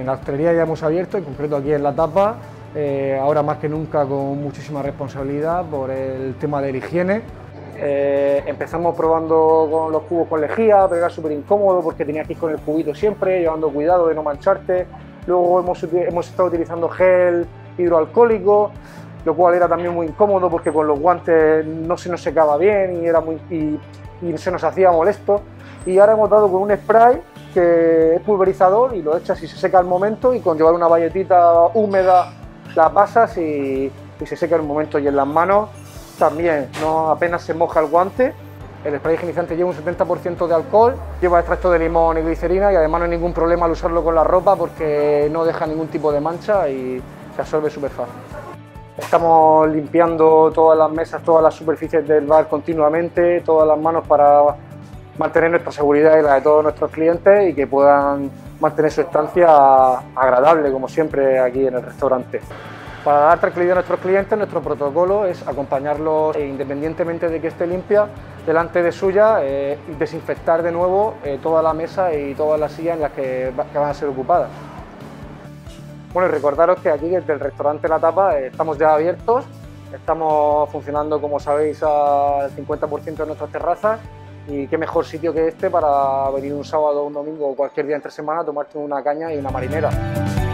En la hostelería ya hemos abierto, en concreto aquí en La Tapa, ahora más que nunca con muchísima responsabilidad por el tema de la higiene. Empezamos probando con los cubos con lejía, pero era súper incómodo porque tenías que ir con el cubito siempre, llevando cuidado de no mancharte. Luego hemos estado utilizando gel hidroalcohólico, lo cual era también muy incómodo porque con los guantes no se nos secaba bien y se nos hacía molesto. Y ahora hemos dado con un spray que es pulverizador y lo echas y se seca al momento, y con llevar una bayetita húmeda la pasas y se seca al momento. Y en las manos también, no apenas se moja el guante. El spray higienizante lleva un 70% de alcohol, lleva extracto de limón y glicerina, y además no hay ningún problema al usarlo con la ropa porque no deja ningún tipo de mancha y se absorbe súper fácil. Estamos limpiando todas las mesas, todas las superficies del bar continuamente, todas las manos, para mantener nuestra seguridad y la de todos nuestros clientes y que puedan mantener su estancia agradable, como siempre, aquí en el restaurante. Para dar tranquilidad a nuestros clientes, nuestro protocolo es acompañarlos, independientemente de que esté limpia, delante de suya, y desinfectar de nuevo toda la mesa y todas las sillas en las que van a ser ocupadas. Bueno, y recordaros que aquí desde el restaurante La Tapa estamos ya abiertos, estamos funcionando, como sabéis, al 50% de nuestras terrazas, y qué mejor sitio que este para venir un sábado, un domingo o cualquier día entre semana a tomarte una caña y una marinera.